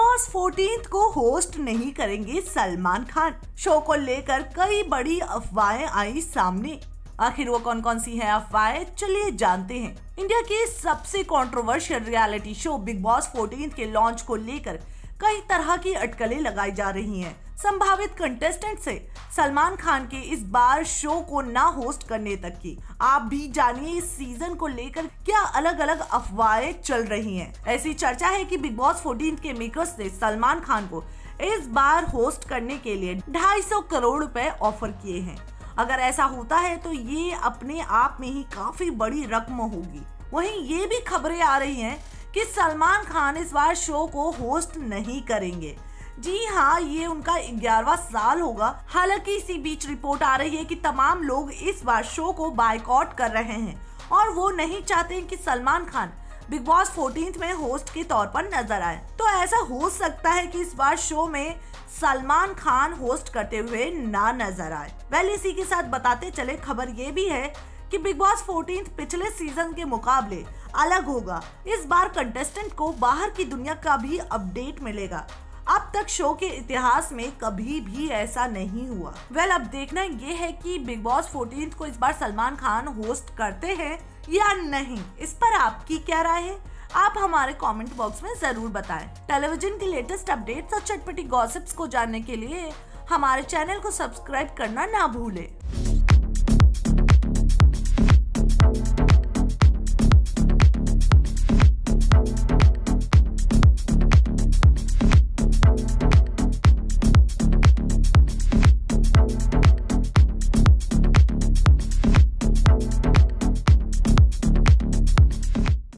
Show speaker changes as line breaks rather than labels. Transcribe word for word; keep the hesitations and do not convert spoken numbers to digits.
Boss चौदह को host नहीं करेंगे सलमान खान। शो को लेकर कई बड़ी अफवाहें आई सामने। आखिर वो कौन कौन सी हैं अफवाहें, चलिए जानते हैं। इंडिया के सबसे controversial reality show big boss चौदह के लॉन्च को लेकर कई तरह की अटकलें लगाई जा रही हैं। संभावित कंटेस्टेंट से सलमान खान के इस बार शो को ना होस्ट करने तक की। आप भी जानिए इस सीजन को लेकर क्या अलग अलग अफवाहें चल रही हैं। ऐसी चर्चा है कि बिग बॉस चौदह के मेकर्स ने सलमान खान को इस बार होस्ट करने के लिए ढाई सौ करोड़ रुपए ऑफर किए हैं। अगर ऐसा होता है तो ये अपने आप में ही काफी बड़ी रकम होगी। वहीं ये भी खबरें आ रही हैं कि सलमान खान इस बार शो को होस्ट नहीं करेंगे। जी हाँ, ये उनका ग्यारहवां साल होगा। हालांकि इसी बीच रिपोर्ट आ रही है कि तमाम लोग इस बार शो को बायकॉट कर रहे हैं और वो नहीं चाहते कि सलमान खान बिग बॉस चौदह में होस्ट के तौर पर नजर आए। तो ऐसा हो सकता है कि इस बार शो में सलमान खान होस्ट करते हुए ना नजर आए। वेल, इसी के साथ बताते चले खबर ये भी है कि बिग बॉस चौदह पिछले सीजन के मुकाबले अलग होगा। इस बार कंटेस्टेंट को बाहर की दुनिया का भी अपडेट मिलेगा। अब तक शो के इतिहास में कभी भी ऐसा नहीं हुआ। वेल, अब देखना ये है कि बिग बॉस चौदह को इस बार सलमान खान होस्ट करते हैं या नहीं। इस पर आपकी क्या राय है, आप हमारे कमेंट बॉक्स में जरूर बताएं। टेलीविजन के लेटेस्ट अपडेट्स और चटपटी गॉसिप्स को जानने के लिए हमारे चैनल को सब्सक्राइब करना ना भूलें।